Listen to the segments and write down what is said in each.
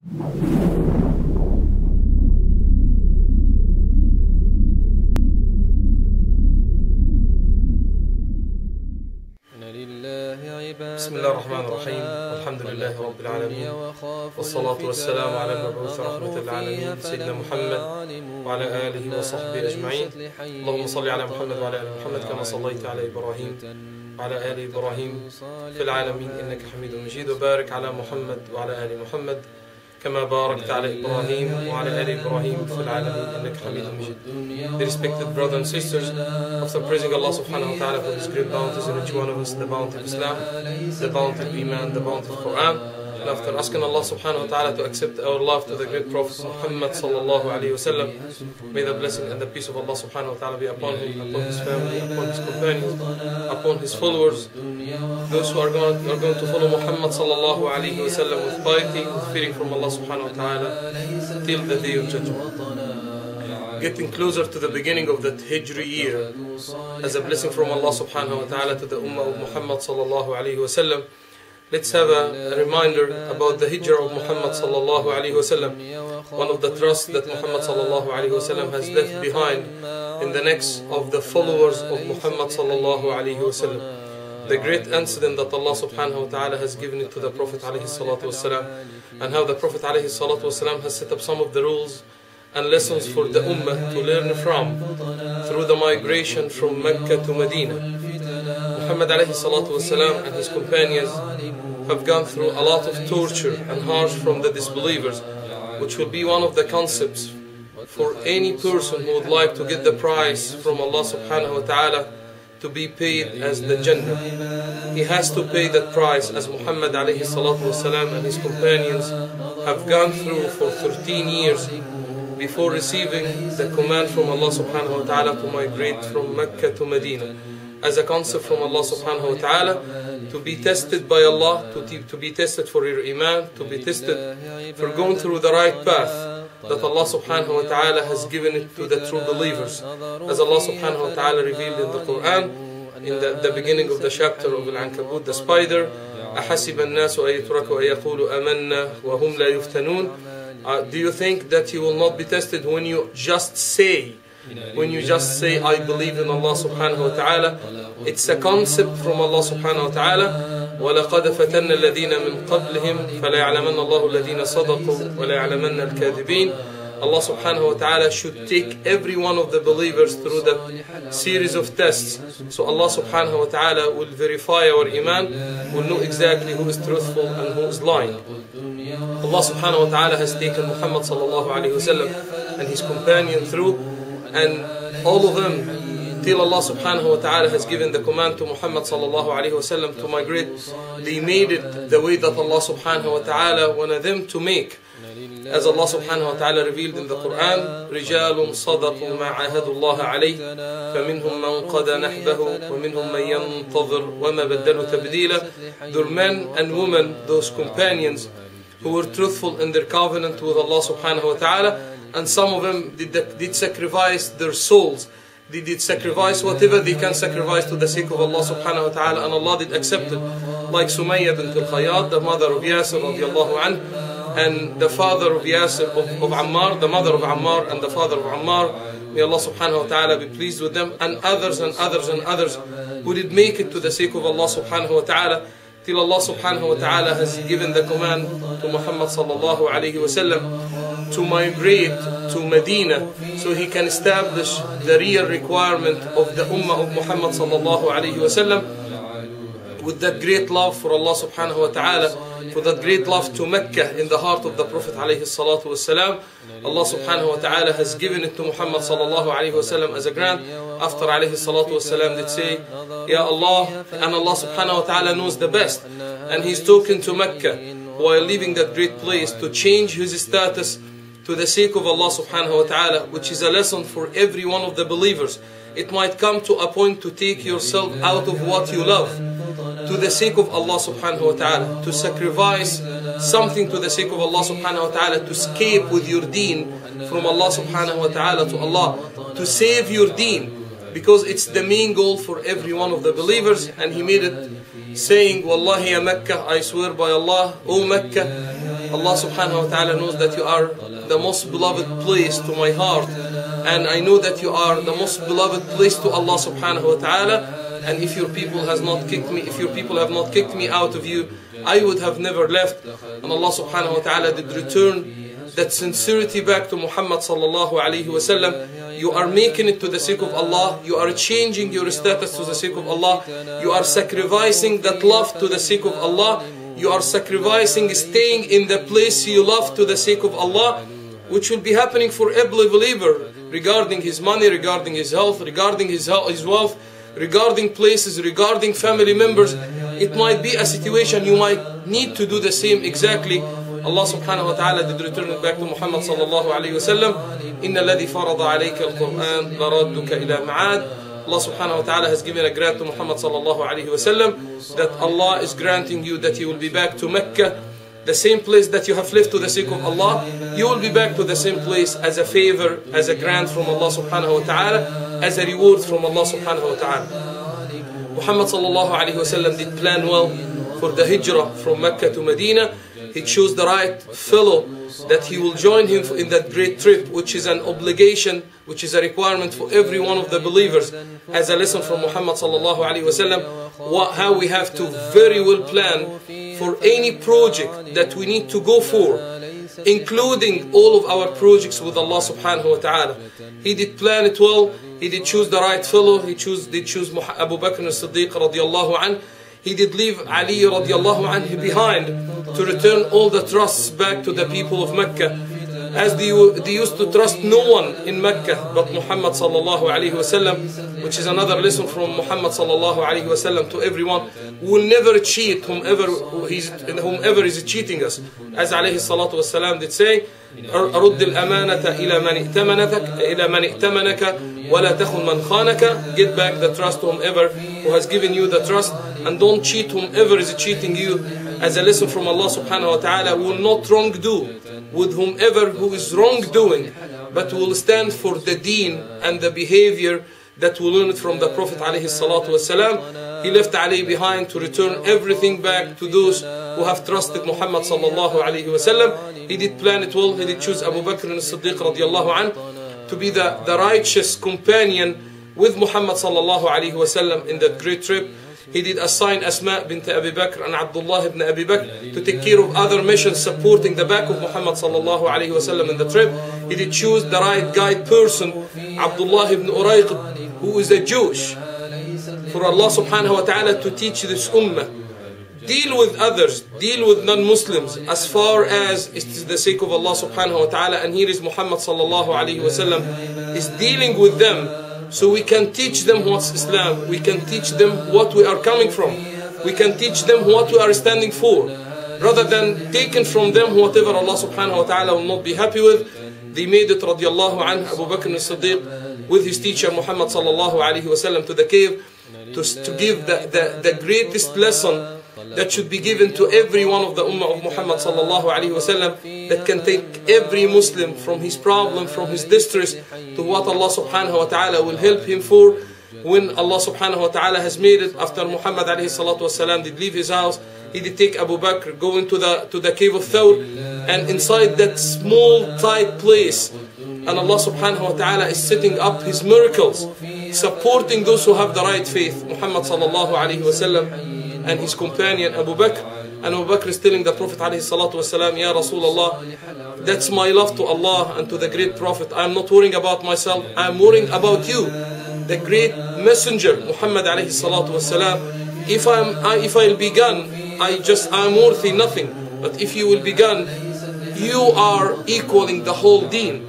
بسم الله الرحمن الرحيم. الحمد لله رب العالمين، والصلاة والسلام على المبعوث رحمة للعالمين سيدنا محمد وعلى آله وصحبه أجمعين. اللهم صل على محمد وعلى آل محمد كما صليت على إبراهيم وعلى آل إبراهيم في العالمين إنك حميد مجيد، وبارك على محمد وعلى آل محمد كما باركت على إبراهيم وعلى آل إبراهيم في العالمين إنك حميد مجيد. The respected brothers and sisters, after praising Allah subhanahu wa ta'ala for His great bounties in each one of us, the bounty of Islam, the bounty of Iman, the bounty of Quran, and after asking Allah subhanahu wa ta'ala to accept our love to the great Prophet Muhammad sallallahu alayhi wa sallam, may the blessing and the peace of Allah subhanahu wa ta'ala be upon him, upon his family, upon his companions, upon his followers, those who are going to follow Muhammad sallallahu alayhi wa sallam with piety, with fearing from Allah subhanahu wa ta'ala till the day of judgment. Getting closer to the beginning of that Hijri year as a blessing from Allah subhanahu wa ta'ala to the Ummah of Muhammad sallallahu alayhi wa sallam, let's have a reminder about the Hijrah of Muhammad sallallahu alayhi wa sallam, one of the trusts that Muhammad sallallahu alayhi wa sallam has left behind in the necks of the followers of Muhammad sallallahu alayhi wa sallam. The great incident that Allah subhanahu wa ta'ala has given it to the Prophet alayhi salatu wasalam, and how the Prophet alayhi salatu wasalam has set up some of the rules and lessons for the Ummah to learn from through the migration from Mecca to Medina. Muhammad alayhi salatu wasalam and his companions have gone through a lot of torture and harsh from the disbelievers, which will be one of the concepts for any person who would like to get the prize from Allah subhanahu wa ta'ala to be paid as the Jannah. He has to pay that price, as Muhammad alayhi salatu wasalam and his companions have gone through for 13 years before receiving the command from Allah subhanahu wa ta'ala to migrate from Mecca to Medina, as a concept from Allah subhanahu wa ta'ala to be tested by Allah, to be tested for your iman, to be tested for going through the right path that Allah subhanahu wa ta'ala has given it to the true believers, as Allah subhanahu wa ta'ala revealed in the Quran in the beginning of the chapter of Al-Ankabut, the spider. أحسب الناس أن يتركوا أن يقولوا آمنا وهم لا يفتنون. Do you think that you will not be tested when you just say I believe in Allah subhanahu wa ta'ala? It's a concept from Allah subhanahu wa ta'ala. وَلَقَدْ فَتَنَّ الَّذِينَ مِنْ قَبْلِهِمْ فَلَا يَعْلَمَنَّ اللَّهُ الَّذِينَ صَدَقُوا وَلَا يَعْلَمَنَّ الْكَاذِبِينَ. Allah subhanahu wa ta'ala should take every one of the believers through that series of tests. So Allah subhanahu wa ta'ala will verify our iman, will know exactly who is truthful and who is lying. Allah subhanahu wa ta'ala has taken Muhammad sallallahu alayhi wa sallam and his companion through, and all of them till Allah subhanahu wa ta'ala has given the command to Muhammad sallallahu alayhi wa sallam to migrate. They made it the way that Allah subhanahu wa ta'ala wanted them to make. As Allah subhanahu wa ta'ala revealed in the Quran, رِجَالٌ صَدَقُوا مَا عَاهَدُوا اللَّهَ عَلَيْهِ فَمِنْهُمْ مَنْ قَضَى نَحْبَهُ وَمِنْهُمْ مَنْ يَنْتَظِرُ وَمَا بَدَّلُوا تَبْدِيلًا. Those men and women, those companions who were truthful in their covenant with Allah subhanahu wa ta'ala, and some of them did sacrifice their souls. They did sacrifice whatever they can sacrifice to the sake of Allah subhanahu wa ta'ala, and Allah did accept it. Like Sumayya bint al-Khayyat, the mother of Yasir radiallahu anhu, and the father of Yasir, of Ammar, the mother of Ammar and the father of Ammar. May Allah subhanahu wa ta'ala be pleased with them, and others and others and others who did make it to the sake of Allah subhanahu wa ta'ala, till Allah subhanahu wa ta'ala has given the command to Muhammad sallallahu alayhi wa sallam to migrate to Medina, so he can establish the real requirement of the Ummah of Muhammad sallallahu alayhi wa sallam, with that great love for Allah subhanahu wa ta'ala, for that great love to Mecca in the heart of the Prophet alayhi salatu wasalam. Allah subhanahu wa ta'ala has given it to Muhammad sallallahu alayhi wa sallam as a grant. After alayhi salatu wasalam did say, Ya Allah, and Allah subhanahu wa ta'ala knows the best, and he's talking to Mecca while leaving that great place to change his status to the sake of Allah subhanahu wa ta'ala, which is a lesson for every one of the believers. It might come to a point to take yourself out of what you love to the sake of Allah subhanahu wa ta'ala, to sacrifice something to the sake of Allah subhanahu wa ta'ala, to escape with your deen from Allah subhanahu wa ta'ala to Allah, to save your deen, because it's the main goal for every one of the believers. And he made it saying, Wallahi ya Mecca, I swear by Allah, O Mecca, Allah subhanahu wa ta'ala knows that you are the most beloved place to my heart, and I know that you are the most beloved place to Allah subhanahu wa ta'ala, and if your people have not kicked me out of you, I would have never left. And Allah subhanahu wa ta'ala did return that sincerity back to Muhammad sallallahu alayhi wa sallam. You are making it to the sake of Allah. You are changing your status to the sake of Allah. You are sacrificing that love to the sake of Allah. You are sacrificing staying in the place you love to the sake of Allah, which will be happening for every believer regarding his money, regarding his health, regarding his wealth, regarding places, regarding family members. It might be a situation you might need to do the same exactly. Allah subhanahu wa ta'ala did return it back to Muhammad sallallahu alayhi wa sallam. Inna alladhi farada alayka al-Qur'an laradduka ila ma'ad. Allah subhanahu wa ta'ala has given a grant to Muhammad sallallahu alayhi wa sallam that Allah is granting you that you will be back to Mecca, the same place that you have left to the sake of Allah. You will be back to the same place as a favor, as a grant from Allah subhanahu wa ta'ala, as a reward from Allah subhanahu wa ta'ala. Muhammad sallallahu alayhi wa sallam did plan well for the hijrah from Mecca to Medina. He chose the right fellow that he will join him in that great trip, which is an obligation, which is a requirement for every one of the believers, as a lesson from Muhammad sallallahu alaihi wasallam, how we have to very well plan for any project that we need to go for, including all of our projects with Allah subhanahu wa ta'ala. He did plan it well. He did choose the right fellow. He did choose Abu Bakr as-Siddiq radiallahu anhu. He did leave Ali radiallahu anhu behind to return all the trusts back to the people of Mecca, as they used to trust no one in Mecca but Muhammad sallallahu alayhi wasallam, which is another lesson from Muhammad sallallahu alayhi wasallam to everyone. We will never cheat whomever is cheating us, as alayhi salatu wasalam did say, أرد الأمانة إلى من ائتمنك ولا تخن من خانك. Get back the trust to whomever who has given you the trust, and don't cheat whomever is cheating you. As a lesson from Allah subhanahu wa ta'ala, we will not wrongdo with whomever who is wrongdoing, but we will stand for the deen and the behavior that we learned from the Prophet alayhi salatu wasalam. He left Ali behind to return everything back to those who have trusted Muhammad sallallahu alayhi wasallam. He did plan it well. He did choose Abu Bakr as-Siddiq radiallahu anhu to be the righteous companion with Muhammad sallallahu alayhi wasallam in that great trip. He did assign Asma bint Abi Bakr and Abdullah ibn Abi Bakr to take care of other missions supporting the back of Muhammad sallallahu alayhi wasallam in the trip. He did choose the right guide person, Abdullah ibn Urayqib, who is a Jewish, for Allah subhanahu wa ta'ala to teach this ummah. Deal with others, deal with non-Muslims as far as it is the sake of Allah subhanahu wa ta'ala. And here is Muhammad sallallahu alayhi wa sallam is dealing with them, so we can teach them what's Islam. We can teach them what we are coming from. We can teach them what we are standing for, rather than taking from them whatever Allah subhanahu wa ta'ala will not be happy with. They made it radiallahu anhu, Abu Bakr as-Siddiq with his teacher Muhammad sallallahu alayhi wa sallam to the cave to give the greatest lesson that should be given to every one of the ummah of Muhammad sallallahu alayhi wa sallam, that can take every Muslim from his problem, from his distress, to what Allah subhanahu wa ta'ala will help him for. When Allah subhanahu wa ta'ala has made it, after Muhammad alayhi salatu wasalam did leave his house, he did take Abu Bakr, go into the cave of Thawr, and inside that small tight place, and Allah subhanahu wa ta'ala is setting up his miracles, supporting those who have the right faith, Muhammad sallallahu alayhi wa sallam and his companion Abu Bakr. And Abu Bakr is telling the Prophet alayhi salatu wasalam, Ya Rasulullah, that's my love to Allah and to the great Prophet. I am not worrying about myself, I am worrying about you, the great messenger Muhammad alayhi salatu wasalam. If I'll be gone, I am worthy nothing, but if you will be gone, you are equaling the whole deen.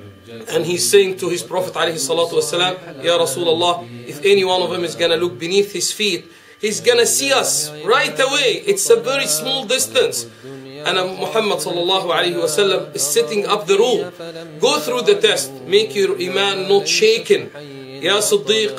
And he's saying to his Prophet alayhi salatu wasalam, Ya Rasulullah, if any one of them is gonna look beneath his feet, he's gonna see us right away. It's a very small distance. And Muhammad sallallahu alayhi wa sallam is setting up the rule. Go through the test. Make your iman not shaken. Ya Siddiq,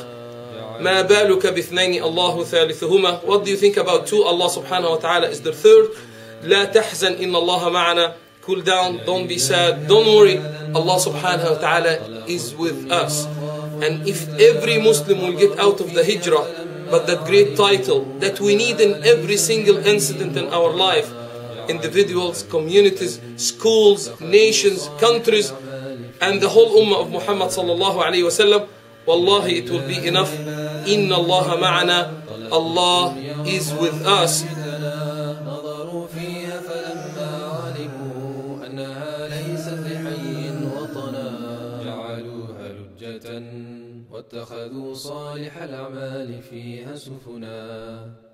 ما بالك باثنين الله ثالثهما. What do you think about two? Allah subhanahu wa ta'ala is the third. لا تحزن إن الله معنا. Cool down, don't be sad, don't worry. Allah subhanahu wa ta'ala is with us. And if every Muslim will get out of the hijrah, but that great title that we need in every single incident in our life, individuals, communities, schools, nations, countries, and the whole ummah of Muhammad sallallahu alayhi wa sallam, wallahi it will be enough. Inna Allah ma'ana, Allah is with us. واتخذوا صالح الأعمال فيها سفنا